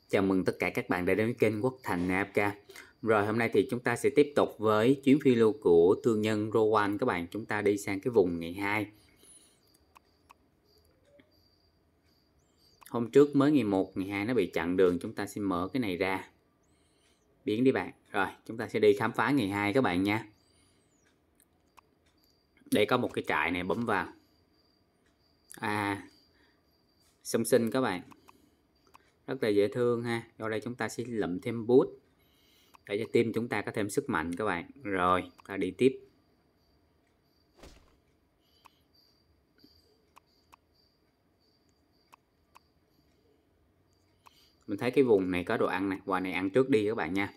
Chào mừng tất cả các bạn đã đến với kênh Quốc Thành AFK. Rồi hôm nay thì chúng ta sẽ tiếp tục với chuyến phiêu lưu của thương nhân Rowan các bạn. Chúng ta đi sang cái vùng ngày 2. Hôm trước mới ngày 1, ngày 2 nó bị chặn đường. Chúng ta sẽ mở cái này ra. Biến đi bạn. Rồi chúng ta sẽ đi khám phá ngày 2 các bạn nha. Đây có một cái trại này, bấm vào. Song sinh các bạn. Rất là dễ thương ha. Ở đây chúng ta sẽ lượm thêm boost để cho team chúng ta có thêm sức mạnh các bạn. Rồi ta đi tiếp. Mình thấy cái vùng này có đồ ăn này, qua này ăn trước đi các bạn nha.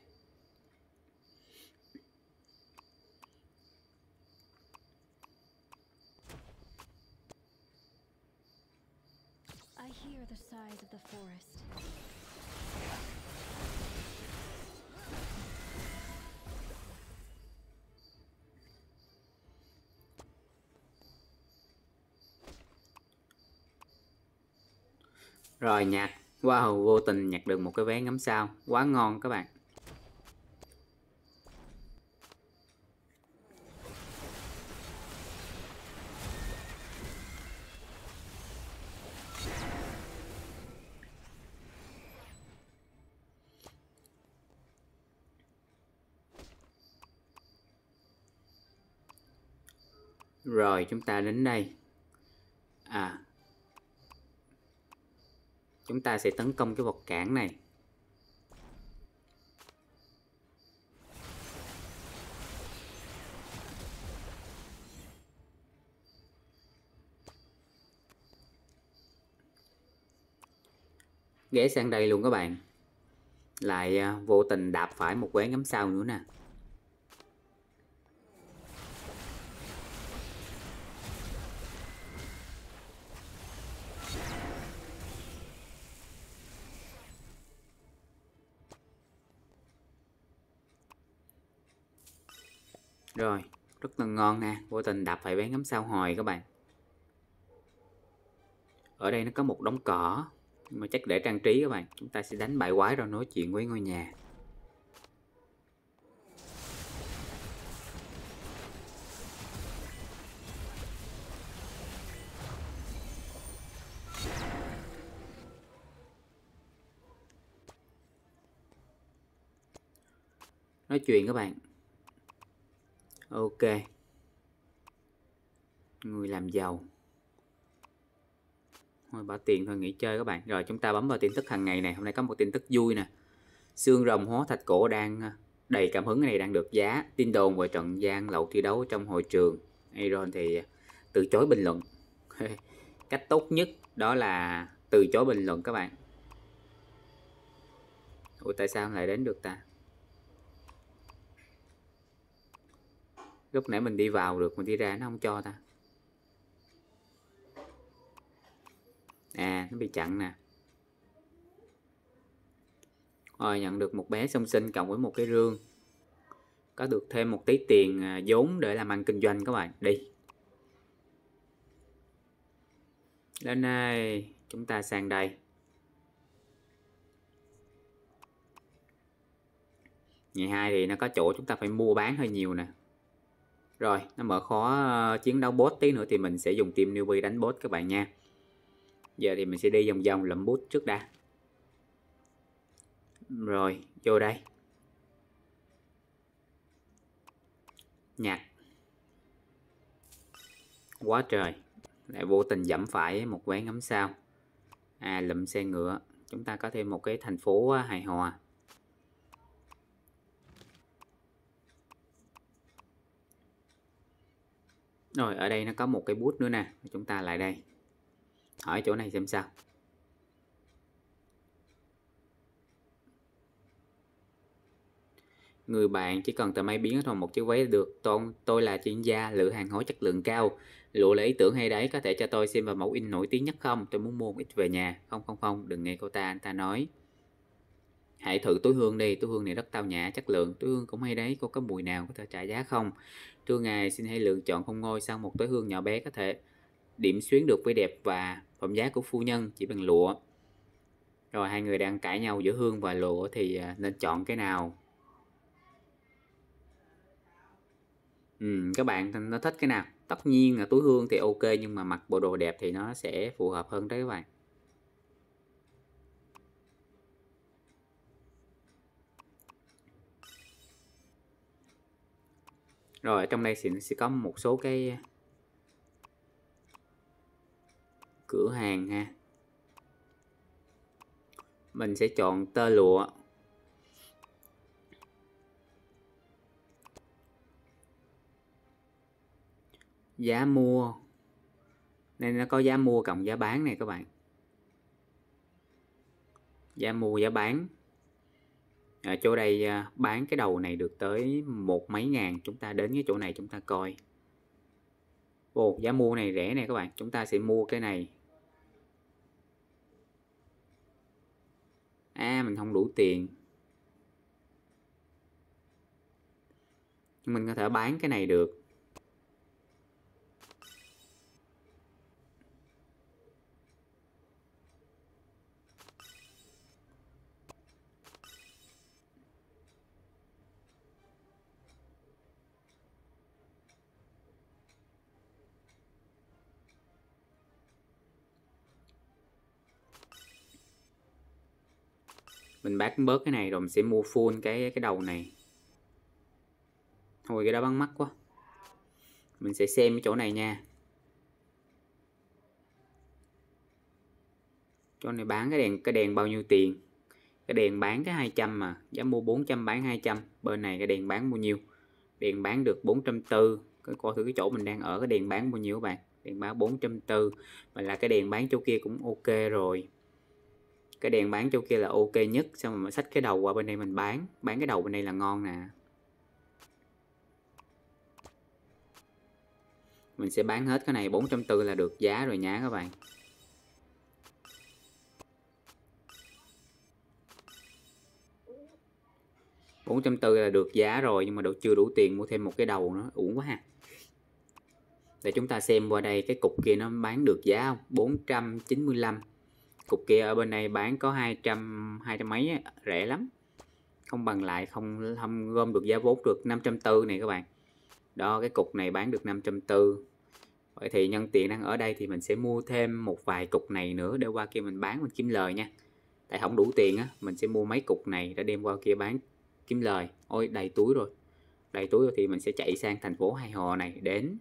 Rồi nhặt. Wow, vô tình nhặt được một cái vé ngắm sao. Quá ngon các bạn. Rồi chúng ta đến đây. Chúng ta sẽ tấn công cái vật cản này. Ghé sang đây luôn các bạn. Lại vô tình đạp phải một vé ngắm sao nữa nè. Rồi, rất là ngon nè. Vô tình đạp phải vé ngắm sao hồi các bạn. Ở đây nó có một đống cỏ, nhưng mà chắc để trang trí các bạn. Chúng ta sẽ đánh bại quái rồi nói chuyện với ngôi nhà. Nói chuyện các bạn. Ok. Người làm giàu. Thôi bỏ tiền thôi, nghỉ chơi các bạn. Rồi chúng ta bấm vào tin tức hàng ngày này. Hôm nay có một tin tức vui nè. Xương rồng hóa thạch cổ đang đầy cảm hứng, cái này đang được giá. Tin đồn về trận gian lậu thi đấu trong hội trường. Aaron thì từ chối bình luận. Cách tốt nhất đó là từ chối bình luận các bạn. Ủa tại sao lại đến được ta? Lúc nãy mình đi vào được, mình đi ra nó không cho ta. Nó bị chặn nè. Rồi nhận được một bé song sinh cộng với một cái rương. Có được thêm một tí tiền vốn để làm ăn kinh doanh các bạn. Đi. Lên đây. Chúng ta sang đây. Ngày 2 thì nó có chỗ chúng ta phải mua bán hơi nhiều nè. Rồi nó mở khó chiến đấu boss, tí nữa thì mình sẽ dùng team newbie đánh boss các bạn nha. Giờ thì mình sẽ đi vòng vòng lượm boost trước đã. Rồi vô đây. Nhặt. Quá trời. Lại vô tình dẫm phải một vé ngắm sao. Lụm xe ngựa. Chúng ta có thêm một cái thành phố hài hòa. Rồi ở đây nó có một cái bút nữa nè. Chúng ta lại đây. Hỏi chỗ này xem sao. Người bạn chỉ cần tờ may biến thành một chiếc váy được. Tôi là chuyên gia lựa hàng hóa chất lượng cao. Lụa là ý tưởng hay đấy, có thể cho tôi xem vào mẫu in nổi tiếng nhất không? Tôi muốn mua một ít về nhà. Không, đừng nghe cô ta, anh ta nói. Hãy thử túi hương đi, túi hương này rất tao nhã, chất lượng. Túi hương cũng hay đấy, cô có mùi nào có thể trả giá không? Thưa ngài, xin hãy lựa chọn không ngôi sang một túi hương nhỏ bé có thể điểm xuyến được vẻ đẹp và phẩm giá của phu nhân chỉ bằng lụa. Rồi hai người đang cãi nhau giữa hương và lụa thì nên chọn cái nào? Các bạn nó thích cái nào? Tất nhiên là túi hương thì ok, nhưng mà mặc bộ đồ đẹp thì nó sẽ phù hợp hơn đấy các bạn. Rồi ở trong đây sẽ có một số cái cửa hàng ha. Mình sẽ chọn tơ lụa. Giá mua nên nó có giá mua cộng giá bán này các bạn. Giá mua giá bán. Ở chỗ đây bán cái đầu này được tới một mấy ngàn. Chúng ta đến cái chỗ này chúng ta coi. Ồ, giá mua này rẻ nè các bạn. Chúng ta sẽ mua cái này. Mình không đủ tiền. Mình có thể bán cái này được. Mình bán bớt cái này rồi mình sẽ mua full cái đầu này. Thôi cái đó bán mắc quá. Mình sẽ xem cái chỗ này nha. Chỗ này bán cái đèn bao nhiêu tiền? Cái đèn bán cái 200 mà, giá mua 400 bán 200. Bên này cái đèn bán bao nhiêu? Đèn bán được 440. Coi thử cái chỗ mình đang ở cái đèn bán bao nhiêu các bạn. Đèn bán 440. Vậy là cái đèn bán chỗ kia cũng ok rồi. Cái đèn bán chỗ kia là ok nhất. Xong rồi mình xách cái đầu qua bên đây mình bán. Bán cái đầu bên đây là ngon nè. Mình sẽ bán hết cái này 440 là được giá rồi nhá các bạn. $440 là được giá rồi, nhưng mà chưa đủ tiền mua thêm một cái đầu nữa, uổng quá ha. Để chúng ta xem qua đây cái cục kia nó bán được giá không? 495. Cục kia ở bên này bán có 200 mấy á, rẻ lắm. Không bằng lại, không gom được giá vốn được 540 này các bạn. Đó, cái cục này bán được 540. Vậy thì nhân tiện đang ở đây thì mình sẽ mua thêm một vài cục này nữa để qua kia mình bán mình kiếm lời nha. Tại không đủ tiền á, mình sẽ mua mấy cục này để đem qua kia bán kiếm lời. Ôi đầy túi rồi. Đầy túi rồi thì mình sẽ chạy sang thành phố Hai Hồ này đến.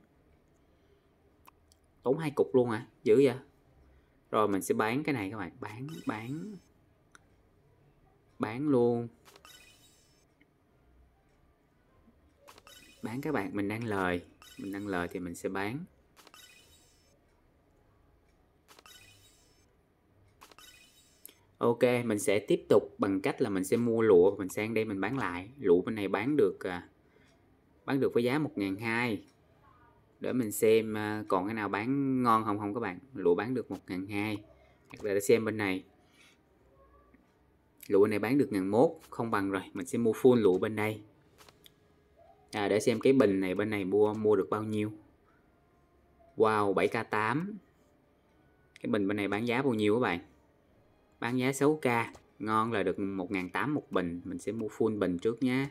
Tốn 2 cục luôn hả? Dữ vậy. Rồi mình sẽ bán cái này các bạn, bán luôn. Bán các bạn, mình đang lời thì mình sẽ bán. Ok, mình sẽ tiếp tục bằng cách là mình sẽ mua lụa, mình sang đây mình bán lại. Lụa bên này bán được với giá 1.200. Để mình xem còn cái nào bán ngon không các bạn. Lụa bán được 1.200. Hoặc là để xem bên này. Lụa này bán được 1.100, không bằng rồi, mình sẽ mua full lụa bên đây. Để xem cái bình này bên này mua được bao nhiêu. Wow, 7k8. Cái bình bên này bán giá bao nhiêu các bạn? Bán giá 6k. Ngon là được 1.800 một bình. Mình sẽ mua full bình trước nhé.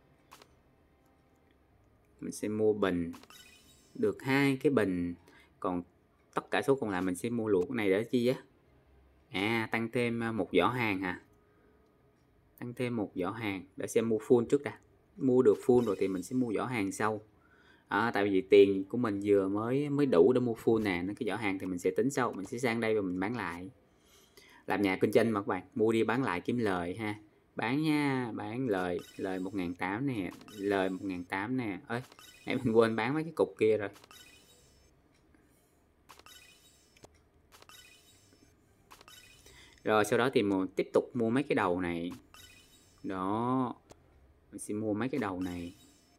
Mình sẽ mua bình. Được 2 cái bình. Còn tất cả số còn lại mình sẽ mua lụa cái này để chi á? Tăng thêm một giỏ hàng hả? Tăng thêm một giỏ hàng. Để xem mua full trước đã. Mua được full rồi thì mình sẽ mua giỏ hàng sau. Tại vì tiền của mình vừa mới đủ để mua full nè, nên cái giỏ hàng thì mình sẽ tính sau. Mình sẽ sang đây và mình bán lại. Làm nhà kinh doanh mà các bạn, mua đi bán lại kiếm lời ha. Bán nha, bán lời 1.800 nè, lời 1.800 nè. Ơi, nãy mình quên bán mấy cái cục kia rồi. Rồi sau đó thì tiếp tục mua mấy cái đầu này. Đó, mình sẽ mua mấy cái đầu này.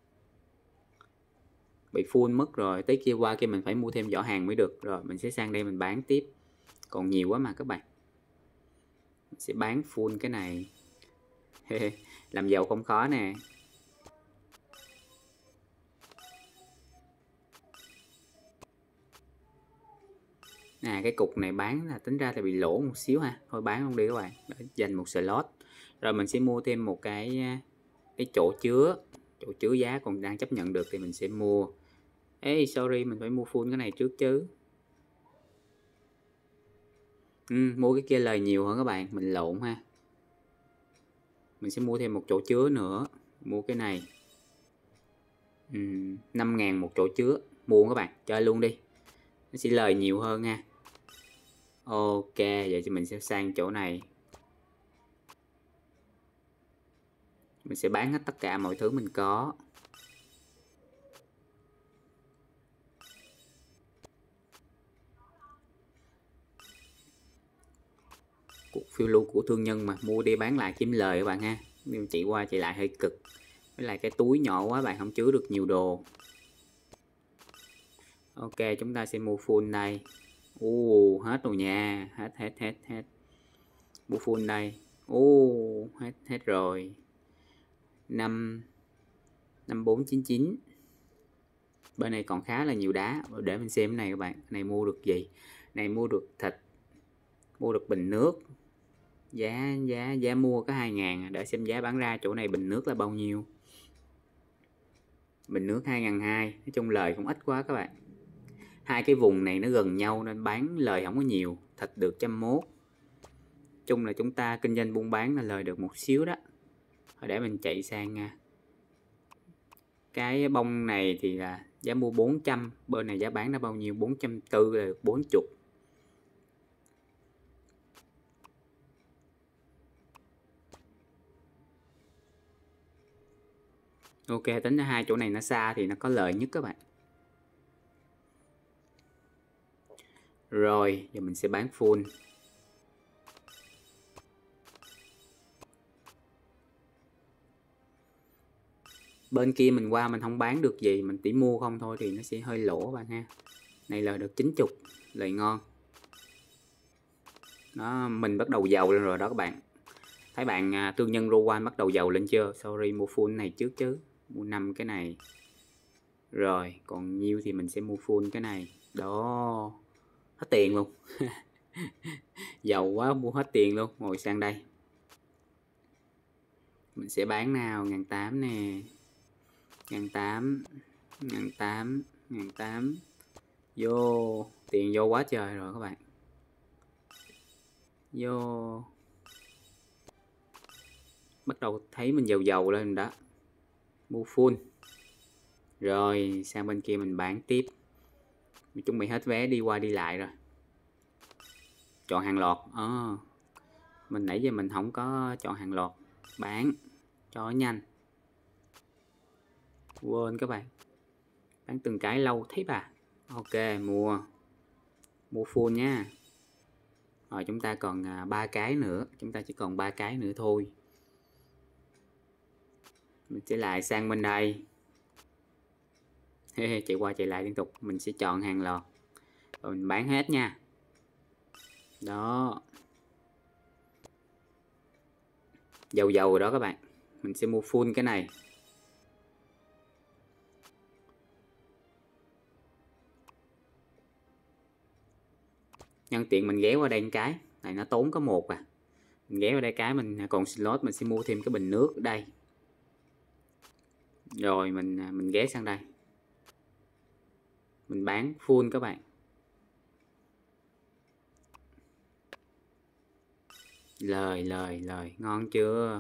Bị full mất rồi, tới kia qua kia mình phải mua thêm giỏ hàng mới được. Rồi mình sẽ sang đây mình bán tiếp. Còn nhiều quá mà các bạn. Mình sẽ bán full cái này. Làm giàu không khó nè. cái cục này bán là tính ra thì bị lỗ một xíu ha, thôi bán không đi các bạn, để dành một slot. Rồi mình sẽ mua thêm một cái chỗ chứa giá còn đang chấp nhận được thì mình sẽ mua. Sorry, mình phải mua full cái này trước chứ. Mua cái kia lời nhiều hơn các bạn, mình lộn ha. Mình sẽ mua thêm một chỗ chứa nữa, mua cái này 5.000 một chỗ chứa, mua các bạn, chơi luôn đi, nó sẽ lời nhiều hơn nha. Ok, vậy thì mình sẽ sang chỗ này, mình sẽ bán hết tất cả mọi thứ mình có. Cuộc phiêu lưu của thương nhân mà, mua đi bán lại kiếm lời các bạn ha. Nhưng chạy qua chạy lại hơi cực, với lại cái túi nhỏ quá bạn, không chứa được nhiều đồ. Ok, chúng ta sẽ mua full đây. Hết rồi nha, hết. Mua full đây. Hết rồi. 5499. Bên này còn khá là nhiều đá, để mình xem cái này các bạn. Cái này mua được gì? Này mua được thịt, mua được bình nước. Giá mua có 2.000, để xem giá bán ra chỗ này bình nước là bao nhiêu. Bình nước 2.200, nói chung lời cũng ít quá các bạn. Hai cái vùng này nó gần nhau nên bán lời không có nhiều, thịt được 101. Chung là chúng ta kinh doanh buôn bán là lời được một xíu đó. Để mình chạy sang cái bông này thì là giá mua 400, bên này giá bán nó bao nhiêu? 440 là được 40. Ok, tính ra hai chỗ này nó xa thì nó có lợi nhất các bạn. Rồi, giờ mình sẽ bán full. Bên kia mình qua mình không bán được gì, mình chỉ mua không thôi thì nó sẽ hơi lỗ bạn ha. Này lời được 90, lời ngon. Đó, mình bắt đầu giàu lên rồi đó các bạn. Thấy bạn thương nhân Rowan bắt đầu giàu lên chưa? Sorry, mua full này trước chứ. Mua 5 cái này. Rồi, còn nhiêu thì mình sẽ mua full cái này. Đó, hết tiền luôn. Giàu quá, mua hết tiền luôn. Ngồi sang đây, mình sẽ bán nào. 1.800 nè, 1.800 vô, tiền vô quá trời rồi các bạn. Vô, bắt đầu thấy mình giàu lên đó. Mua full. Rồi sang bên kia mình bán tiếp. Mình chuẩn bị hết vé đi qua đi lại rồi. Chọn hàng loạt. Mình nãy giờ mình không có chọn hàng loạt, bán cho nhanh, quên các bạn, bán từng cái lâu thấy bà. Ok, mua full nha. Rồi chúng ta còn 3 cái nữa, chúng ta chỉ còn 3 cái nữa thôi. Mình sẽ lại sang bên đây. Chạy qua chạy lại liên tục. Mình sẽ chọn hàng loạt rồi mình bán hết nha. Đó, giàu rồi đó các bạn. Mình sẽ mua full cái này. Nhân tiện mình ghé qua đây một cái này, nó tốn có một mình ghé qua đây cái mình còn slot, mình sẽ mua thêm cái bình nước ở đây. Rồi mình ghé sang đây, mình bán full các bạn. Lời ngon chưa?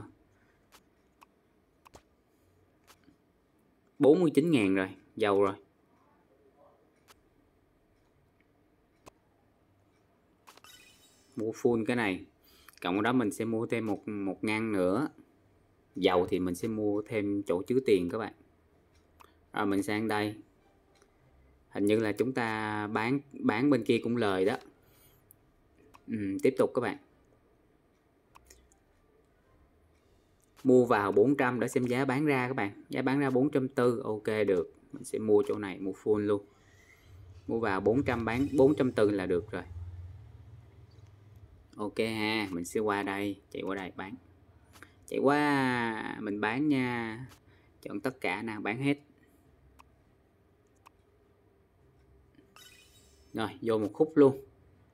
49.000 rồi, giàu rồi. Mua full cái này, cộng đó mình sẽ mua thêm một ngăn nữa. Giàu thì mình sẽ mua thêm chỗ chứa tiền các bạn. Rồi mình sang đây, hình như là chúng ta bán bên kia cũng lời đó. Tiếp tục các bạn. Mua vào 400 để xem giá bán ra các bạn. Giá bán ra 440, ok được. Mình sẽ mua chỗ này, mua full luôn. Mua vào 400 bán 440 là được rồi. Ok ha, mình sẽ qua đây, chạy qua đây bán. Chạy qua, mình bán nha. Chọn tất cả nào, bán hết. Rồi, vô một khúc luôn.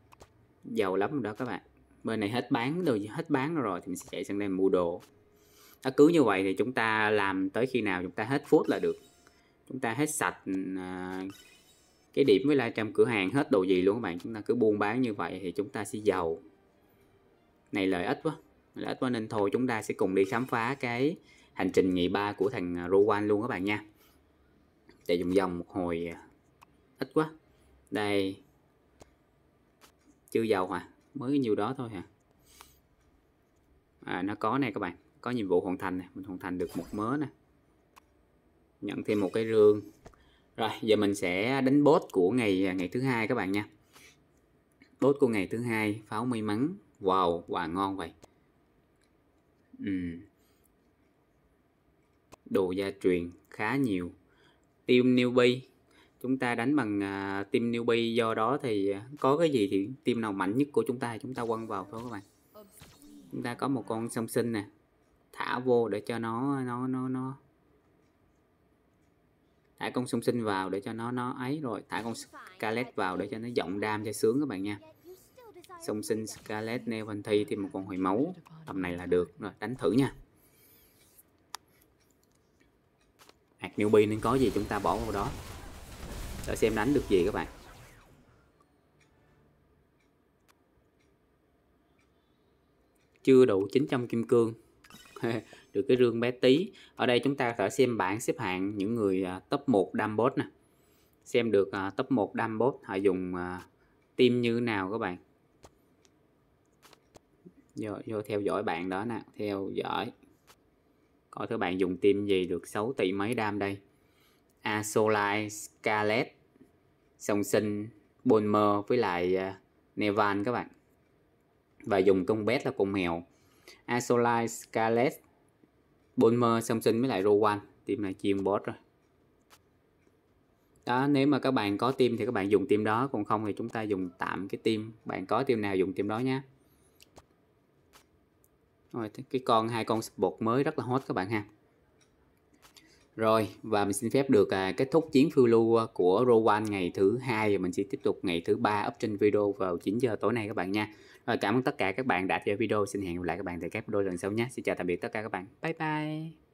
Giàu lắm rồi đó các bạn. Bên này hết bán rồi thì mình sẽ chạy sang đây mua đồ. Nó cứ như vậy thì chúng ta làm tới khi nào chúng ta hết phút là được. Chúng ta hết sạch cái điểm với lại trong cửa hàng hết đồ gì luôn các bạn. Chúng ta cứ buôn bán như vậy thì chúng ta sẽ giàu. Này lợi ích quá nên thôi chúng ta sẽ cùng đi khám phá cái hành trình ngày 3 của thằng Rowan luôn các bạn nha. Chạy vòng một hồi ít quá. Đây. Chưa giàu hả? Mới nhiêu đó thôi hả? Nó có này các bạn. Có nhiệm vụ hoàn thành nè. Mình hoàn thành được một mớ nè. Nhận thêm một cái rương. Rồi giờ mình sẽ đánh boss của ngày thứ hai các bạn nha. Boss của ngày thứ hai, pháo may mắn. Wow, quà ngon vậy. Đồ gia truyền khá nhiều. Team newbie. Chúng ta đánh bằng team newbie, do đó thì có cái gì thì team nào mạnh nhất của chúng ta quăng vào thôi các bạn. Chúng ta có một con song sinh nè. Thả vô để cho nó thả con song sinh vào để cho nó ấy, rồi thả con Scarlet vào để cho nó giọng đam cho sướng các bạn nha. Song sinh Scarlet Nevanthi thêm một con hồi máu tầm này là được rồi, đánh thử nha. Hạt newbie nên có gì chúng ta bỏ vào đó để xem đánh được gì các bạn. Chưa đủ 900 kim cương. Được cái rương bé tí. Ở đây chúng ta phải xem bảng xếp hạng những người top 1 đam boss nè. Xem được top 1 đam boss họ dùng team như nào các bạn. Vô theo dõi bạn đó nè, theo dõi. Coi các bạn dùng team gì được 6 tỷ mấy đam đây. Azolite, Scarlet, song sinh, Bonmer với lại Nevan các bạn. Và dùng con bet là con mèo. Azolite, Scarlet, Bonmer, song sinh với lại Rowan. Team này chuyên boss rồi. Đó, nếu mà các bạn có team thì các bạn dùng team đó, còn không thì chúng ta dùng tạm cái team. Bạn có team nào dùng team đó nhé. Rồi, cái hai con support mới rất là hot các bạn ha. Rồi, và mình xin phép được kết thúc chuyến phiêu lưu của Rowan ngày thứ 2 và mình sẽ tiếp tục ngày thứ 3 up trên video vào 9 giờ tối nay các bạn nha. Rồi, cảm ơn tất cả các bạn đã theo video. Xin hẹn gặp lại các bạn tại các video lần sau nhé. Xin chào tạm biệt tất cả các bạn. Bye bye.